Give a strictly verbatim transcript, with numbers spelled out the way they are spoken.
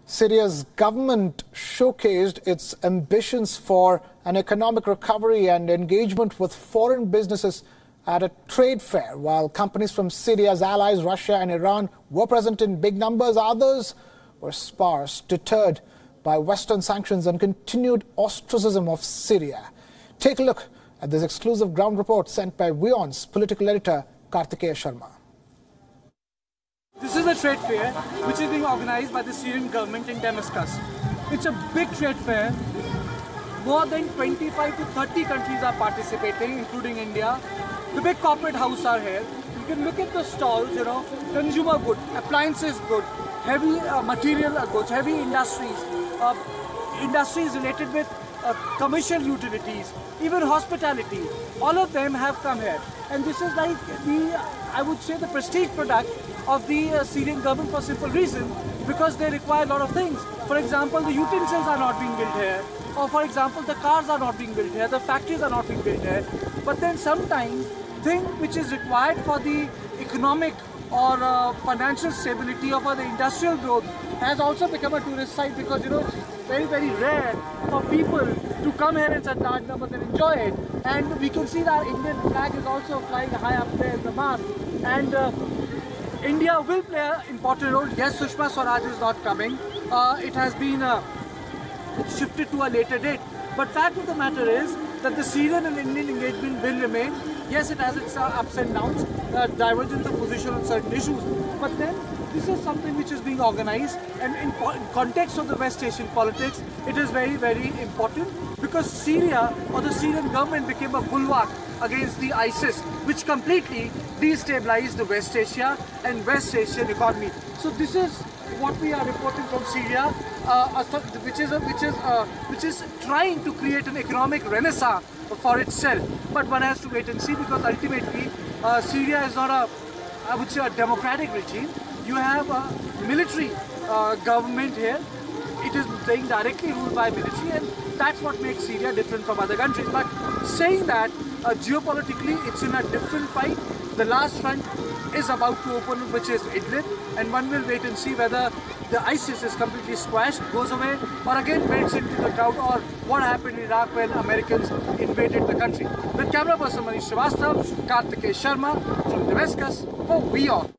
Syria's government showcased its ambitions for an economic recovery and engagement with foreign businesses at a trade fair. While companies from Syria's allies, Russia and Iran, were present in big numbers, others were sparse, deterred by Western sanctions and continued ostracism of Syria. Take a look at this exclusive ground report sent by Wion's political editor, Kartikeya Sharma. This is a trade fair which is being organized by the Syrian government in Damascus. It's a big trade fair. More than twenty-five to thirty countries are participating, including India. The big corporate houses are here. You can look at the stalls, you know, consumer goods, appliances goods, heavy uh, material goods, heavy industries, uh, industries related with uh, commercial utilities, even hospitality. All of them have come here. And this is like the, I would say, the prestige product of the uh, Syrian government for simple reason, because they require a lot of things. For example, the utensils are not being built here, or for example, the cars are not being built here, the factories are not being built here. But then sometimes, thing which is required for the economic or uh, financial stability or for the industrial growth has also become a tourist site, because you know it's very very rare for people to come here in such large numbers and enjoy it. And we can see that Indian flag is also flying high up there in the mast. And uh, India will play an important role. Yes, Sushma Swaraj is not coming. Uh, it has been uh, shifted to a later date. But fact of the matter is that the Syrian and Indian engagement will remain. Yes, it has its uh, ups and downs, uh, divergence of position on certain issues. But then this is something which is being organized, and in, in context of the West Asian politics, it is very, very important, because Syria or the Syrian government became a bulwark against the ISIS, which completely destabilized the West Asia and West Asian economy. So this is what we are reporting from Syria, uh, which is a, which is uh, which is trying to create an economic renaissance for itself. But one has to wait and see, because ultimately uh, Syria is not a, I would say, a democratic regime. You have a military uh, government here. It is being directly ruled by military, and that's what makes Syria different from other countries. But saying that, uh, geopolitically it's in a different fight. The last front is about to open, which is Idlib, and one will wait and see whether the ISIS is completely squashed, goes away, or again builds into the ground, or what happened in Iraq when Americans invaded the country. With camera person Manish Srivastava, Kartikeya Sharma from Damascus for Wion.